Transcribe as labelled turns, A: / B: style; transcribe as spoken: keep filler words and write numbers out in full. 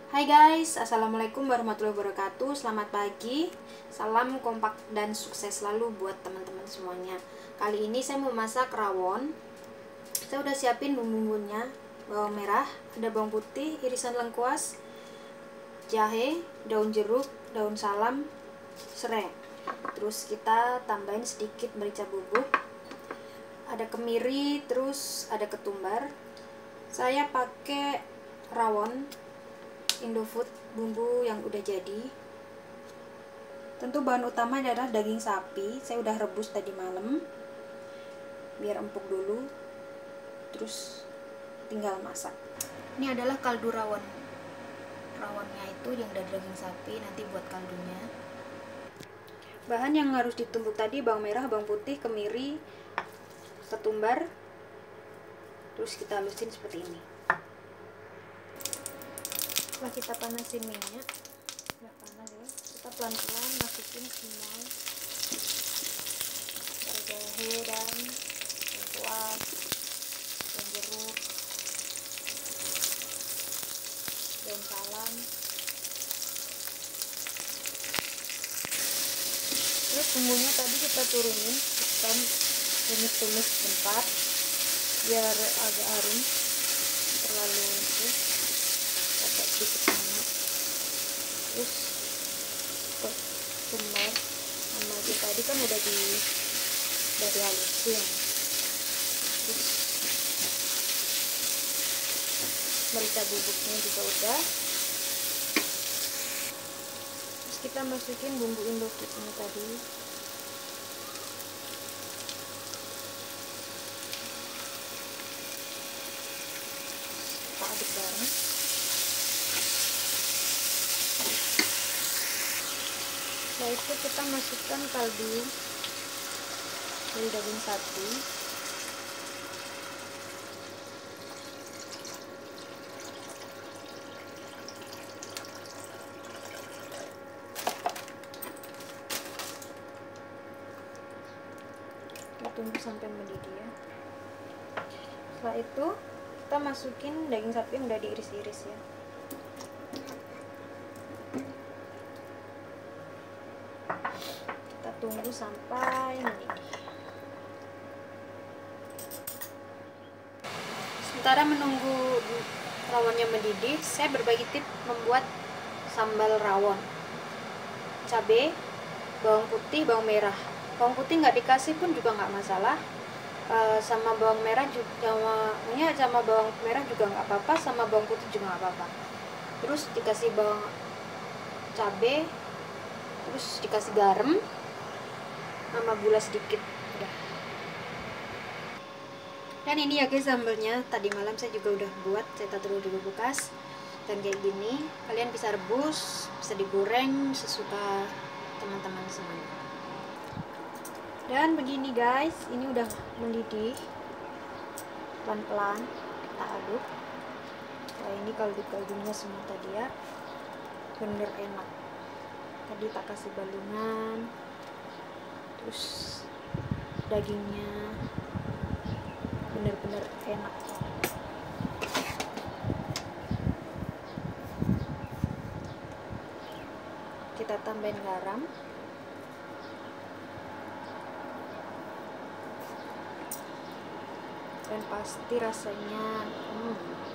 A: Hai guys, assalamualaikum warahmatullahi wabarakatuh. Selamat pagi, salam kompak dan sukses selalu buat teman-teman semuanya. Kali ini saya mau masak rawon. Saya udah siapin bumbu-bumbunya: bawang merah, ada bawang putih, irisan lengkuas, jahe, daun jeruk, daun salam, serai. Terus kita tambahin sedikit merica bubuk, ada kemiri, terus ada ketumbar. Saya pakai rawon Indofood bumbu yang udah jadi. Tentu bahan utama adalah daging sapi. Saya udah rebus tadi malam biar empuk dulu, terus tinggal masak. Ini adalah kaldu rawon. Rawonnya itu yang dari daging sapi, nanti buat kaldunya. Bahan yang harus ditumbuk tadi: bawang merah, bawang putih, kemiri, ketumbar. Terus kita halusin seperti ini. Setelah kita panasin minyak, udah panas ya, kita pelan-pelan masukin semua jahe dan lengkuas, daun jeruk, daun salam. Terus bumbunya tadi kita turunin, kita tumis-tumis sebentar biar agak harum, terlalu itu agak sedikit minyak. Terus ketumbar sama aja tadi kan udah di udah dihalusin. Terus merica bubuknya juga udah. Terus kita masukin bumbu Indofoodnya tadi. Kita aduk bareng. Setelah itu kita masukkan kaldu dari daging sapi. Kita tunggu sampai mendidih ya. Setelah itu kita masukin daging sapi yang udah diiris-iris ya. Kita tunggu sampai mendidih. Sementara menunggu rawonnya mendidih, saya berbagi tips membuat sambal rawon. Cabai, bawang putih, bawang merah. Bawang putih nggak dikasih pun juga nggak masalah. E, sama bawang merah juga, sama, sama bawang merah juga nggak apa-apa, sama bawang putih juga nggak apa-apa. Terus dikasih bawang cabai, terus dikasih garam sama gula sedikit. Udah. Dan ini ya guys sambalnya, tadi malam saya juga udah buat, saya taruh di kulkas. Dan kayak gini, kalian bisa rebus, bisa digoreng sesuka teman-teman semuanya. Dan begini guys, ini udah mendidih. Pelan-pelan kita aduk. Nah, ini kaldu-kaldunya semua tadi ya, bener enak. Tadi tak kasih balungan, terus dagingnya bener-bener enak. Kita tambahin garam, dan pasti rasanya hmm,